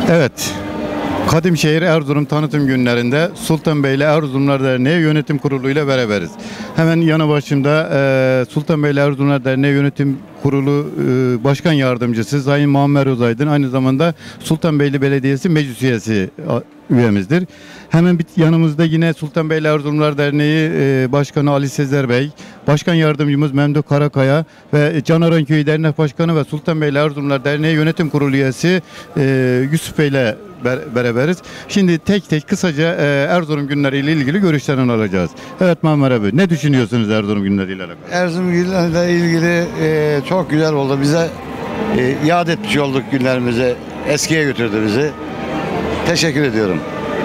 Evet. Kadimşehir Erzurum tanıtım günlerinde Sultanbeyli Erzurumlar Derneği Yönetim Kurulu ile beraberiz. Hemen yanı başımda Sultanbeyli Erzurumlar Derneği Yönetim Kurulu Başkan Yardımcısı Sayın Muammer Özaydın, aynı zamanda Sultanbeyli Belediyesi Meclis Üyesi üyemizdir. Hemen yanımızda yine Sultanbeyli Erzurumlar Derneği Başkanı Ali Sezer Bey, Başkan Yardımcımız Memduh Karakaya ve Canaran Köyü Dernek Başkanı ve Sultanbeyli Erzurumlar Derneği Yönetim Kurulu Üyesi Yusuf Bey ile beraberiz. Şimdi tek tek kısaca Erzurum günleri ile ilgili görüşlerini alacağız. Evet Muammer abi, ne düşünüyorsunuz Erzurum günleri ile alakalı? Erzurum günleriyle ilgili çok güzel oldu. Bize iade etmiş olduk günlerimizi. Eskiye götürdü bizi. Teşekkür ediyorum.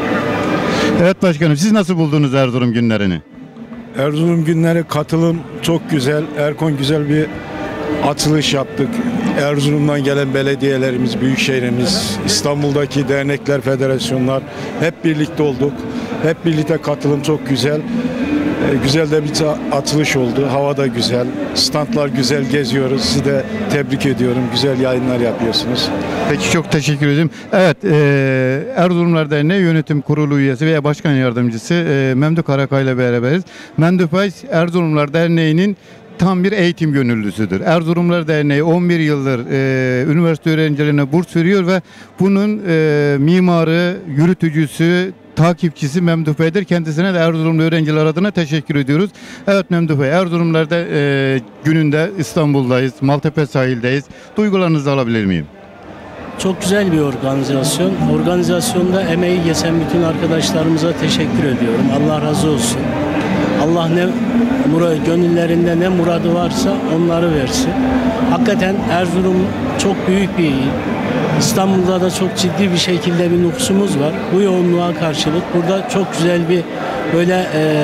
Evet başkanım, siz nasıl buldunuz Erzurum günlerini? Erzurum günleri katılım çok güzel. Erkon güzel bir açılış yaptık. Erzurum'dan gelen belediyelerimiz, büyükşehirimiz, İstanbul'daki dernekler, federasyonlar hep birlikte olduk. Hep birlikte katılım çok güzel. Güzel de bir açılış oldu. Hava da güzel. Standlar güzel, geziyoruz. Sizi de tebrik ediyorum. Güzel yayınlar yapıyorsunuz. Peki, çok teşekkür ederim. Evet, Erzurumlar Derneği Yönetim Kurulu Üyesi veya Başkan Yardımcısı Memduh Karakay ile beraberiz. Memduh Bey, Erzurumlar Derneği'nin tam bir eğitim gönüllüsüdür. Erzurumlar Derneği 11 yıldır üniversite öğrencilerine burs veriyor ve bunun mimarı, yürütücüsü, takipçisi Memduh Bey'dir. Kendisine de Erzurumlu öğrenciler adına teşekkür ediyoruz. Evet Memduh Bey, Erzurumlar'da gününde İstanbul'dayız, Maltepe sahildeyiz. Duygularınızı alabilir miyim? Çok güzel bir organizasyon. Organizasyonda emeği geçen bütün arkadaşlarımıza teşekkür ediyorum. Allah razı olsun. Allah gönüllerinde ne muradı varsa onları versin. Hakikaten Erzurum çok büyük bir il. İstanbul'da da çok ciddi bir şekilde bir nüfusumuz var. Bu yoğunluğa karşılık burada çok güzel bir böyle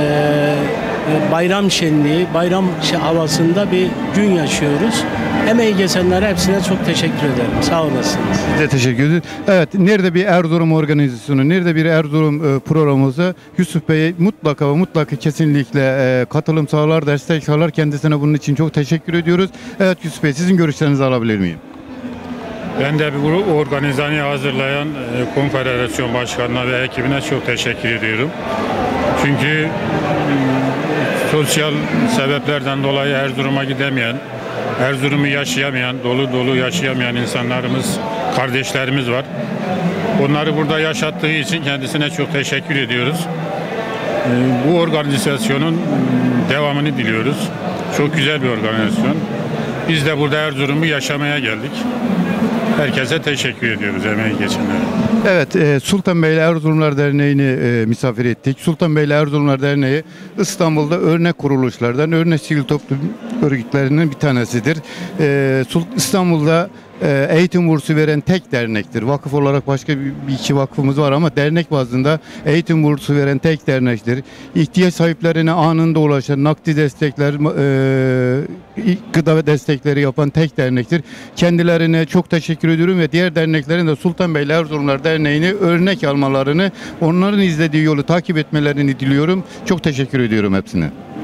bayram şenliği, bayram havasında bir gün yaşıyoruz. Emeği geçenlere hepsine çok teşekkür ederim. Sağ olasınız. Biz de teşekkür ederiz. Evet, nerede bir Erzurum organizasyonu, nerede bir Erzurum programımızda Yusuf Bey mutlaka ve mutlaka kesinlikle katılım sağlar, destek sağlar. Kendisine bunun için çok teşekkür ediyoruz. Evet Yusuf Bey, sizin görüşlerinizi alabilir miyim? Ben de bu organizasyonu hazırlayan konfederasyon başkanına ve ekibine çok teşekkür ediyorum. Çünkü sosyal sebeplerden dolayı Erzurum'a gidemeyen, Erzurum'u yaşayamayan, dolu dolu yaşayamayan insanlarımız, kardeşlerimiz var. Onları burada yaşattığı için kendisine çok teşekkür ediyoruz. Bu organizasyonun devamını diliyoruz. Çok güzel bir organizasyon. Biz de burada Erzurum'u yaşamaya geldik. Herkese teşekkür ediyoruz emeği geçenlere. Evet, Sultanbeyli Erzurumlar Derneği'ni misafir ettik. Sultanbeyli Erzurumlar Derneği İstanbul'da örnek kuruluşlardan, örnek sivil toplum örgütlerinden bir tanesidir. İstanbul'da eğitim bursu veren tek dernektir. Vakıf olarak başka bir iki vakfımız var ama dernek bazında eğitim bursu veren tek dernektir. İhtiyaç sahiplerine anında ulaşan nakdi destekler, gıda destekleri yapan tek dernektir. Kendilerine çok teşekkür ediyorum ve diğer derneklerin de Sultanbeyli Erzurumlar Derneği'ni örnek almalarını, onların izlediği yolu takip etmelerini diliyorum. Çok teşekkür ediyorum hepsine.